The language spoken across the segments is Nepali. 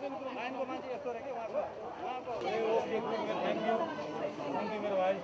लाइनको मान्छे यस्तो रहे कि उहाँको थ्याङ्क यू मेरो भाइ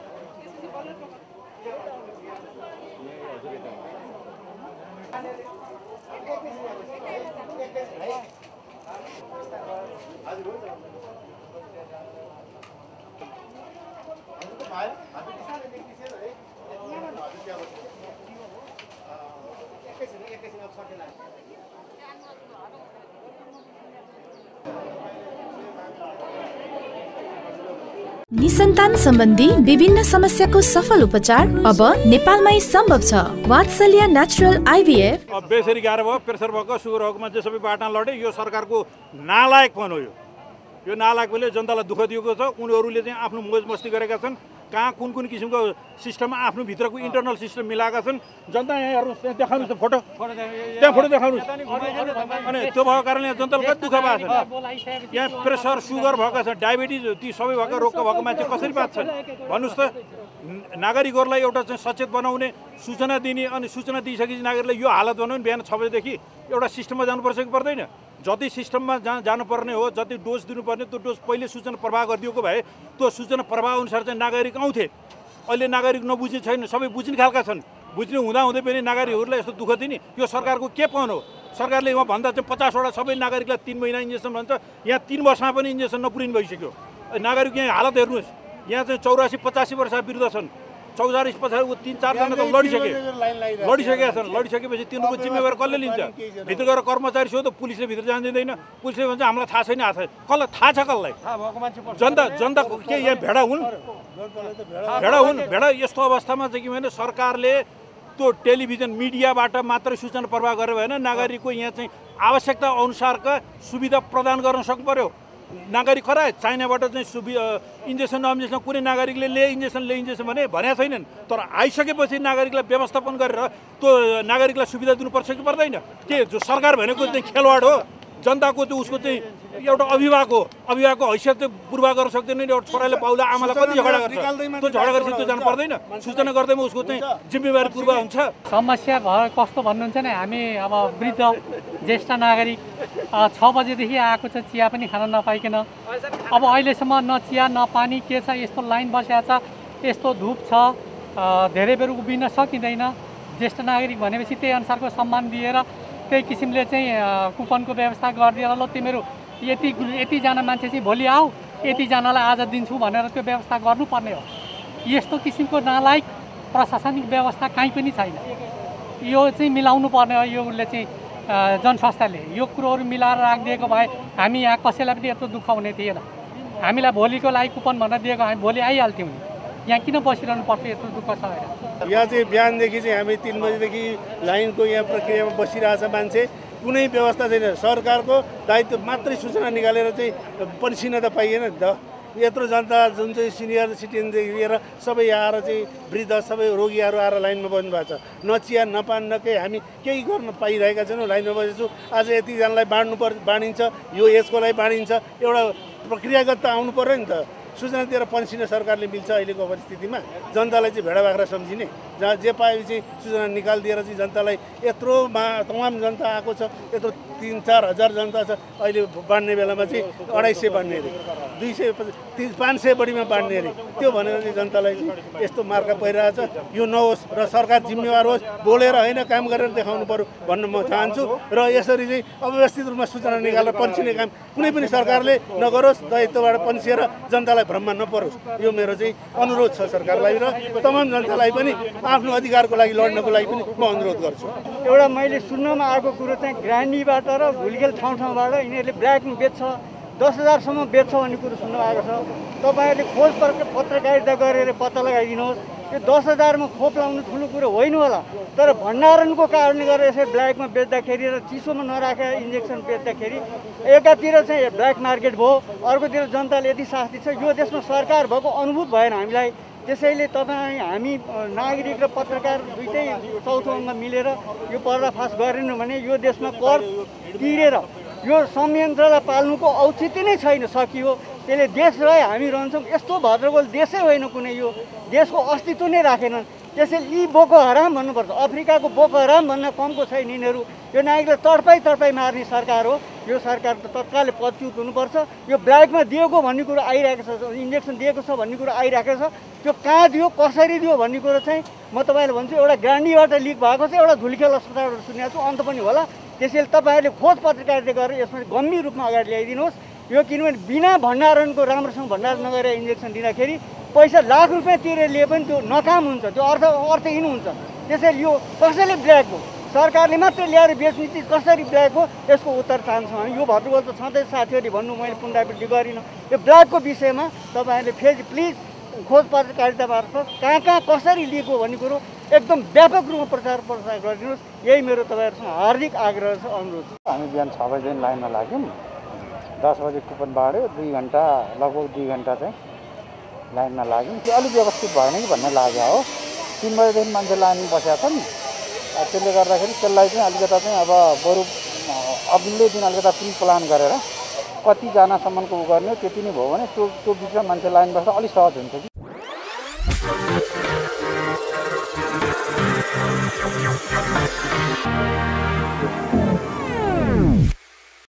निसन्तान सम्बन्धी विभिन्न समस्याको सफल उपचार अब नेपालमै सम्भव छ। वात्सल्य नेचुरल आइभीएफ। अब बेसरी गाह्रो भयो, प्रेसर भएको, सुगर भएको मान्छे सबै बाटो लडे। यो सरकारको नालायकपन हो। यो नालायकले जनतालाई दुःख दिएको छ। उनीहरूले चाहिँ आफ्नो मोज मस्ती गरेका छन्। कहाँ कुन कुन किसिमको सिस्टममा आफ्नो भित्रको इन्टरनल सिस्टम मिलाएका छन्। जनता यहाँ हेर्नुहोस्, त्यहाँ देखाउनुहोस् त फोटो, त्यहाँ फोटो देखाउनुहोस्। अनि त्यो भएको कारणले जनतालाई कति दुःख भएको छ। यहाँ प्रेसर सुगर भएका छन्, डायबिटिज, ती सबै भएका रोगका भएको मान्छे कसरी बाँच्छन् भन्नुहोस् त। नागरिकहरूलाई एउटा चाहिँ सचेत बनाउने, सूचना दिने, अनि सूचना दिइसकेपछि नागरिकलाई यो हालत बनाउने बिहान 6 बजेदेखि एउटा सिस्टममा जानुपर्छ कि पर्दैन। जति सिस्टममा जानुपर्ने हो, जति डोज दिनुपर्ने त्यो डोज पहिले सूचना प्रवाह गरिदिएको भए त्यो सूचना प्रवाह अनुसार चाहिँ नागरिक आउँथे। अहिले नागरिक नबुझ्ने छैन, सबै बुझ्ने खालका छन्। बुझ्ने हुँदाहुँदै पनि नागरिकहरूलाई यस्तो दुःख दिने यो सरकारको के पहल हो। सरकारले यहाँ भन्दा चाहिँ 50वटा सबै नागरिकलाई 3 महिना इन्जेक्सन भन्छ, यहाँ 3 वर्षमा पनि इन्जेक्सन नपुरिने भइसक्यो। नागरिक यहाँ हालत हेर्नुहोस्, यहाँ चाहिँ 84-85 वर्ष विरुद्ध छन्। 44 पछाडि 3-4 जना त लडिसकेका छन्। लडिसकेपछि तिनीहरूको जिम्मेवार कसले लिन्छ? भित्र गएर कर्मचारी सोध्यो, पुलिसले भित्र जान दिँदैन। पुलिसले भन्छ हामीलाई थाहा छैन। कसलाई थाहा छ? कसलाई? जनताको के यहाँ भेडा हुन्? भेडा यस्तो अवस्थामा चाहिँ के भने सरकारले त्यो टेलिभिजन मिडियाबाट मात्रै सूचना प्रवाह गरेर भएन, नागरिकको यहाँ चाहिँ आवश्यकता अनुसारका सुविधा प्रदान गर्न सक्नु पर्यो। नागरिक खरा चाइनाबाट चाहिँ इन्जेक्सन कुनै नागरिकले ले इन्जेक्सन भनेका छैनन्। तर आइसकेपछि नागरिकलाई व्यवस्थापन गरेर त्यो नागरिकलाई सुविधा दिनुपर्छ कि पर्दैन? के जो सरकार भनेको चाहिँ खेलवाड हो? जनताको चाहिँ उसको चाहिँ एउटा अभिभावकको हैसियत चाहिँ पूर्वा गर्न सक्दैन। एउटा छोराले बाउले आमालाई कति झगडा गर्छ, त्यो झगडा गरेपछि त्यो जानु पर्दैन? सूचना गर्दैमा उसको चाहिँ जिम्मेवारी पूर्वा हुन्छ। समस्या भयो कस्तो भन्नुहुन्छ नि, हामी अब वृद्ध ज्येष्ठ नागरिक 6 बजेदेखि आएको छ, चिया पनि खान नपाइकन। अब अहिलेसम्म न चिया न पानी के छ, यस्तो लाइन बसेको छ, यस्तो धुप छ, धेरै बेर उभिन सकिँदैन। ज्येष्ठ नागरिक भनेपछि त्यही अनुसारको सम्मान दिएर त्यही किसिमले चाहिँ कुपनको व्यवस्था गरिदिएर ल तिमीहरू यतिजना मान्छे चाहिँ भोलि आऊ, यतिजनालाई आज दिन्छु भनेर त्यो व्यवस्था गर्नुपर्ने हो। यस्तो किसिमको नालायक प्रशासनिक व्यवस्था कहीँ पनि छैन। यो चाहिँ मिलाउनु पर्ने हो। यो उसले चाहिँ जनसंस्थाले यो कुरोहरू मिलाएर राखिदिएको भए हामी यहाँ कसैलाई पनि यत्रो दुःख हुने थिएन। हामीलाई भोलिको लागि कुपन भनेर दिएको हामी भोलि आइहाल्थ्यौँ। यहाँ किन बसिरहनु पर्छ? यत्रो दुःख छ। यहाँ चाहिँ बिहानदेखि चाहिँ हामी 3 बजेदेखि लाइनको यहाँ प्रक्रियामा बसिरहेछ मान्छे। कुनै व्यवस्था छैन। सरकारको दायित्व मात्रै सूचना निकालेर चाहिँ पन्सिन त पाइएन नि त। यत्रो जनता जुन चाहिँ सिनियर सिटिजनदेखि लिएर सबै आएर चाहिँ वृद्ध सबै रोगीहरू आएर लाइनमा बस्नु भएको छ। न चिया न पान न केही हामी केही गर्न पाइरहेका छैनौँ। लाइनमा बसेछु। आज यतिजनालाई बाँडिन्छ, यो यसकोलाई बाँडिन्छ। एउटा प्रक्रियागत त आउनु पर्यो नि त। सूचना दिएर पन्सिन सरकारले मिल्छ अहिलेको परिस्थितिमा? जनतालाई चाहिँ भेडा बाख्रा सम्झिने, जहाँ जे पाए चाहिँ सूचना निकालिदिएर चाहिँ जनतालाई यत्रो तमाम जनता आएको छ, यत्रो 3-4 हजार जनता छ। अहिले बाँड्ने बेलामा चाहिँ 250 बाँड्ने अरे, 500 बढीमा बाँड्ने अरे। त्यो भनेर चाहिँ जनतालाई चाहिँ यस्तो मार्का परिरहेछ। यो नहोस् र सरकार जिम्मेवार होस्। बोलेर होइन काम गरेर देखाउनु पर्यो भन्न म चाहन्छु। र यसरी चाहिँ अव्यवस्थित रूपमा सूचना निकालेर पन्सिने काम कुनै पनि सरकारले नगरोस्। दायित्वबाट पन्सिएर जनतालाई भ्रममा नपरोस्। यो मेरो चाहिँ अनुरोध छ सरकारलाई र तमाम जनतालाई पनि आफ्नो अधिकारको लागि लड्नको लागि पनि म अनुरोध गर्छु। एउटा मैले सुन्नमा आएको कुरो चाहिँ ग्रान्डीबाट र भुलगेल ठाउँबाट यिनीहरूले ब्ल्याकमा बेच्छ, 10,000 सम्म बेच्छ भन्ने कुरो सुन्नु आएको छ। तपाईँहरूले खोज पत्रकारिता गरेर पत्ता लगाइदिनुहोस्। यो 10,000 मा खोप लाउनु ठुलो कुरो होइन होला, तर भण्डारणको कारणले गर्दा यसरी ब्ल्याकमा बेच्दाखेरि र चिसोमा नराखेर इन्जेक्सन बेच्दाखेरि एकातिर चाहिँ ब्ल्याक मार्केट भयो, अर्कोतिर जनताले यति शास्ति छ। यो देशमा सरकार भएको अनुभूत भएन हामीलाई। त्यसैले हामी नागरिक र पत्रकार दुइटै चौथो अङ्ग मिलेर यो पर्दाफास गरेनौँ भने यो देशमा कर तिरेर यो संयन्त्रलाई पाल्नुको औचित्य नै छैन, सकियो। त्यसले देश रहे हामी रहन्छौँ। यस्तो भद्रगोल देशै होइन कुनै, यो देशको अस्तित्व नै राखेनन्। त्यसैले यी बोको हराम भन्नुपर्छ। अफ्रिकाको बोको हराम भन्न कमको छैन यिनीहरू। यो नागरिकलाई तडपाई मार्ने सरकार हो। यो सरकार त तत्कालै पदच्युत हुनुपर्छ। यो ब्ल्याकमा दिएको भन्ने कुरो आइरहेको छ, इन्जेक्सन दिएको छ भन्ने कुरो आइरहेको छ। त्यो कहाँ दियो, कसरी दियो भन्ने कुरो चाहिँ म तपाईँलाई भन्छु, एउटा ग्रान्डीबाट लिक भएको छ, एउटा धुलिखेल अस्पतालबाट सुनेको छु, अन्त पनि होला। त्यसैले तपाईँहरूले खोज पत्रकारिता गरेर यसमा गम्भीर रूपमा अगाडि ल्याइदिनुहोस्। यो किनभने बिना भण्डारणको राम्रोसँग भण्डारण नगरेर इन्जेक्सन दिँदाखेरि पैसा लाख रुपियाँ तिरेर लिए पनि त्यो नकाम हुन्छ, त्यो अर्थहीन हुन्छ। त्यसैले यो कसैले ब्ल्याक हो, सरकारले मात्रै ल्याएर बेच्ने चिज कसरी ब्ल्याक हो, यसको उत्तर चाहन्छौँ हामी। यो भद्रगोल त सधैँ साथीहरूले भन्नु, मैले पुनरावृत्ति गरिनँ। यो ब्ल्याकको विषयमा तपाईँहरूले फेरि प्लिज खोज पत्रकारिता मार्फत कहाँ कहाँ कसरी लिएको भन्ने कुरो एकदम व्यापक रूपमा प्रचार गरिदिनुहोस्। यही मेरो तपाईँहरूसँग हार्दिक आग्रह छ, अनुरोध छ। हामी बिहान 6 बजेदेखि लाइनमा लाग्यौँ, 10 बजे कुपन बाँड्यो, 2 घन्टा लगभग 2 घन्टा चाहिँ लाइनमा लाग्यौँ। त्यो अलिक व्यवस्थित भएन कि भन्ने लाग्यो हो। 3 बजेदेखि मान्छे लाइन बसेका छन्, त्यसले गर्दाखेरि त्यसलाई चाहिँ अलिकता चाहिँ अब बरु अघिल्लो दिन अलिकता प्रि प्लान गरेर कतिजनासम्मको उ गर्ने त्यति नै भयो भने त्यो बिचमा मान्छे लाइन बस्दा अलिक सहज हुन्छ कि।